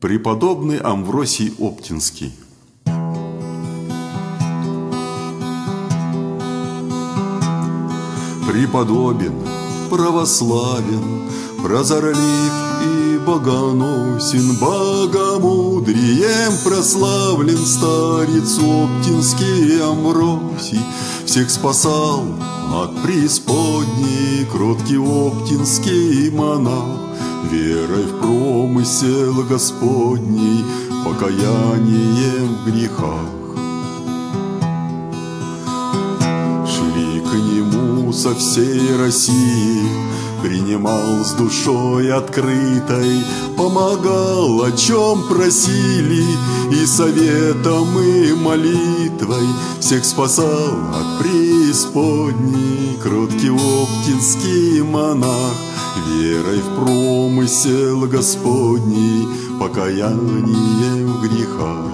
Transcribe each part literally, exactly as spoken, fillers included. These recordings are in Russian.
Преподобный Амвросий Оптинский. Преподобен, православен, прозорлив и богоносен, богомудрием прославлен старец Оптинский Амвросий. Всех спасал от преисподней кроткий оптинский монах, верой в промысел Господний, покаянием в грехах. Шли к нему со всей России, принимал с душой открытой, помогал, о чем просили, и советом, и молитвой всех спасал от преисподней кроткий оптинский монах, верой в промысел Господний, покаянием в грехах.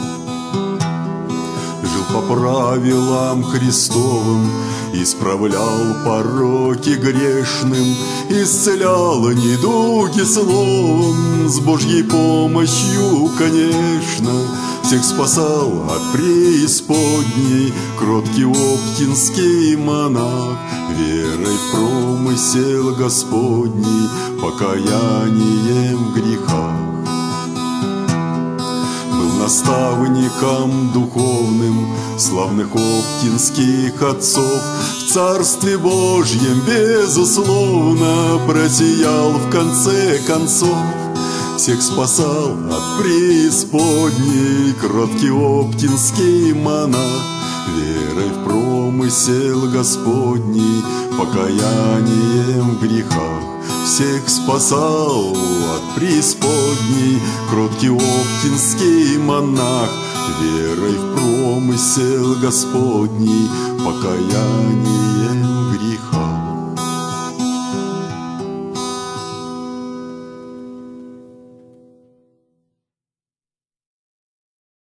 Жил по правилам Христовым, исправлял пороки грешным, исцелял недуги словом, с Божьей помощью, конечно, всех спасал от преисподней кроткий оптинский монах, верой в промысел Господний, покаянием в грехах. Был наставником духовным славных оптинских отцов, в Царстве Божьем безусловно просиял в конце концов. Всех спасал от преисподней кроткий оптинский монах, верой в промысел Господний, покаянием в грехах. Всех спасал от преисподней кроткий оптинский монах, верой в промысел Господний, покаянием